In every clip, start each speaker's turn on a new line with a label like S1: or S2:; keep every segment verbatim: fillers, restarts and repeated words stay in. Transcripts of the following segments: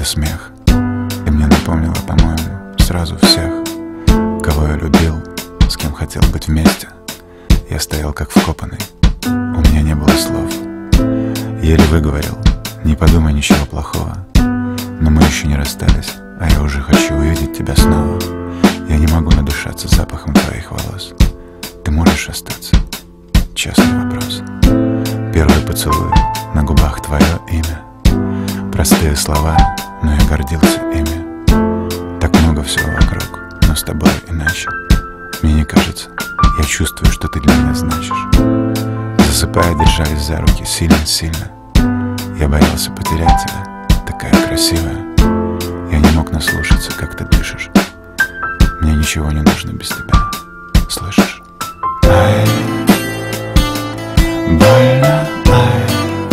S1: смех. Ты мне напомнила, по-моему, сразу всех, кого я любил, с кем хотел быть вместе. Я стоял как вкопанный, у меня не было слов. Еле выговорил: не подумай ничего плохого. Но мы еще не расстались, а я уже хочу увидеть тебя снова. Я не могу надышаться запахом твоих волос. Ты можешь остаться? Честный вопрос. Первый поцелуй, на губах твое имя. Простые слова, но я гордился ими. Так много всего вокруг, но с тобой иначе. Мне не кажется, я чувствую, что ты для меня значишь. Засыпая, держались за руки сильно-сильно. Я боялся потерять тебя, такая красивая. Я не мог наслушаться, как ты дышишь. Мне ничего не нужно без тебя, слышишь? Ай, больно, ай,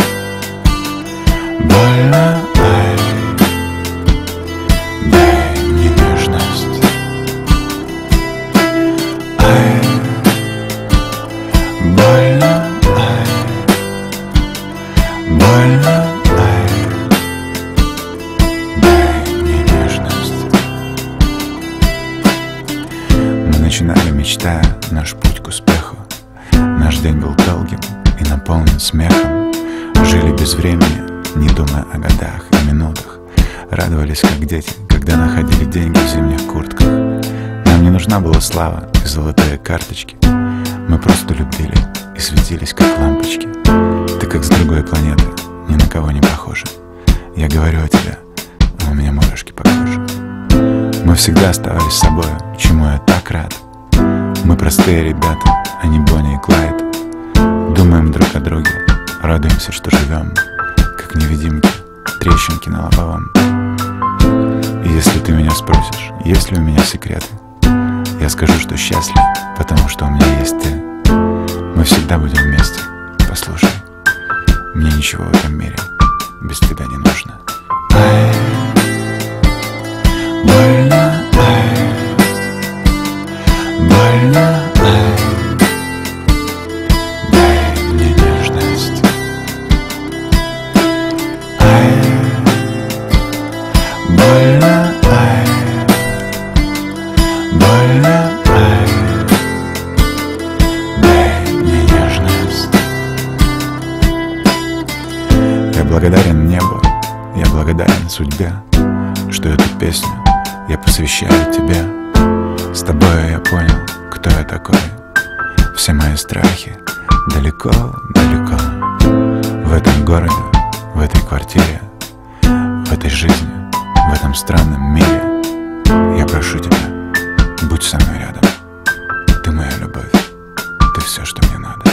S1: больно, ай, дай мне нежность. Ай, больно, ай, больно, ай, дай мне нежность. Мы начинали, мечтая наш путь к успеху. Наш день был долгим и наполнен смехом. Жили без времени, не думая о годах и минутах. Радовались, как дети, когда находили деньги в зимних куртках. Нам не нужна была слава и золотые карточки. Мы просто любили и светились, как лампочки. Ты как с другой планеты, ни на кого не похожа. Я говорю о тебе, а у меня мурашки по коже. Мы всегда оставались собой, чему я так рад. Мы простые ребята, а не Бонни и Клайд. Думаем друг о друге, радуемся, что живем, как невидимки, трещинки на лобовом. И если ты меня спросишь, есть ли у меня секреты, я скажу, что счастлив, потому что у меня есть ты. Мы всегда будем вместе, послушай. Мне ничего в этом мире без тебя не нужно. Ай, больно, ай, больно, ай, дай мне нежность. Ай, больно, ай, больно, ай, дай мне нежность. Я благодарен небу, я благодарен судьбе, что эту песню я посвящаю тебе. С тобой я понял, кто я такой. Все мои страхи далеко-далеко. В этом городе, в этой квартире, в этой жизни, в этом странном мире. Я прошу тебя, будь со мной рядом. Ты моя любовь, ты все, что мне надо.